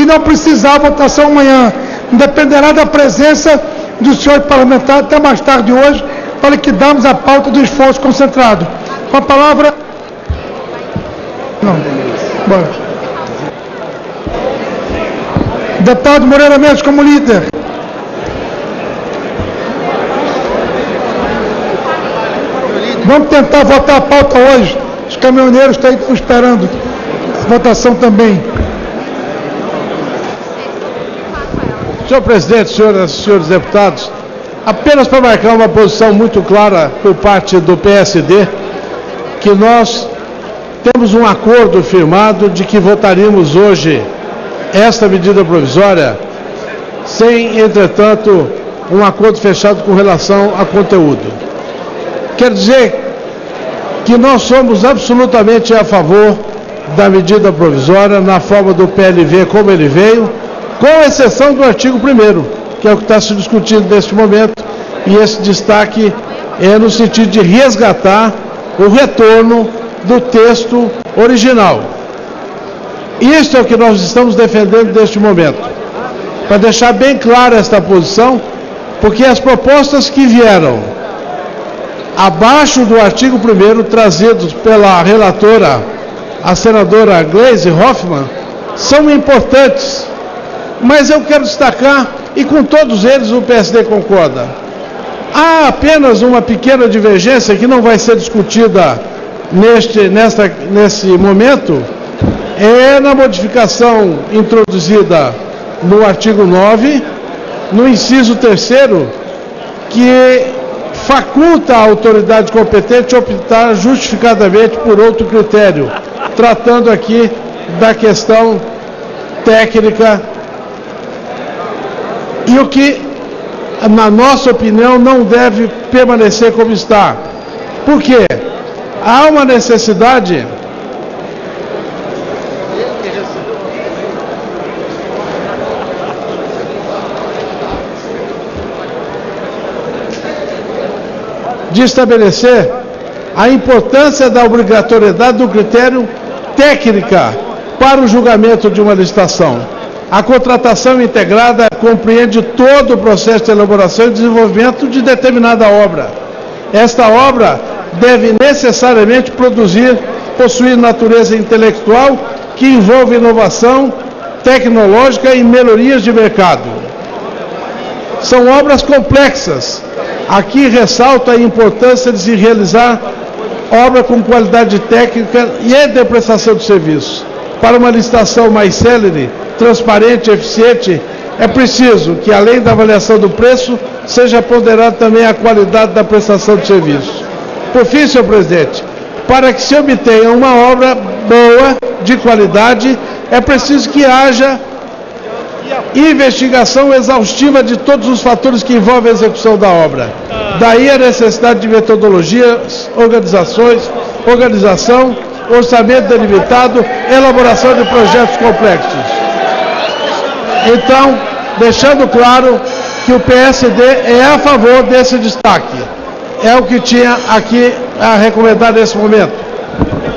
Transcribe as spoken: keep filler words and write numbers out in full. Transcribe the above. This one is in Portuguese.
e não precisar votação amanhã. Dependerá da presença do senhor parlamentar até mais tarde hoje, para que damos a pauta do esforço concentrado. Com a palavra... Não. Bora. Deputado Moreira Mendes como líder. Vamos tentar votar a pauta hoje. Os caminhoneiros estão esperando a votação também. Senhor presidente, senhoras e senhores deputados, apenas para marcar uma posição muito clara por parte do P S D, que nós temos um acordo firmado de que votaríamos hoje esta medida provisória, sem, entretanto, um acordo fechado com relação a conteúdo. Quer dizer que nós somos absolutamente a favor da medida provisória na forma do P L V como ele veio, com exceção do artigo primeiro, que é o que está se discutindo neste momento, e esse destaque é no sentido de resgatar o retorno do texto original. Isso é o que nós estamos defendendo neste momento. Para deixar bem clara esta posição, porque as propostas que vieram abaixo do artigo primeiro, trazidos pela relatora, a senadora Gleisi Hoffmann, são importantes, mas eu quero destacar, e com todos eles o P S D concorda. Há apenas uma pequena divergência que não vai ser discutida neste, nesta, nesse momento, é na modificação introduzida no artigo nove, no inciso terceiro, que faculta a autoridade competente optar justificadamente por outro critério, tratando aqui da questão técnica, e o que, na nossa opinião, não deve permanecer como está. Por quê? Há uma necessidade de estabelecer a importância da obrigatoriedade do critério técnica para o julgamento de uma licitação. A contratação integrada compreende todo o processo de elaboração e desenvolvimento de determinada obra. Esta obra deve necessariamente produzir, possuir natureza intelectual que envolve inovação tecnológica e melhorias de mercado. São obras complexas. Aqui ressalto a importância de se realizar obra com qualidade técnica e de prestação de serviço. Para uma licitação mais célere, transparente e eficiente, é preciso que, além da avaliação do preço, seja ponderada também a qualidade da prestação de serviço. Por fim, senhor presidente, para que se obtenha uma obra boa, de qualidade, é preciso que haja investigação exaustiva de todos os fatores que envolvem a execução da obra. Daí a necessidade de metodologias, organizações, organização, orçamento delimitado, elaboração de projetos complexos. Então, deixando claro que o P S D é a favor desse destaque. É o que tinha aqui a recomendar nesse momento.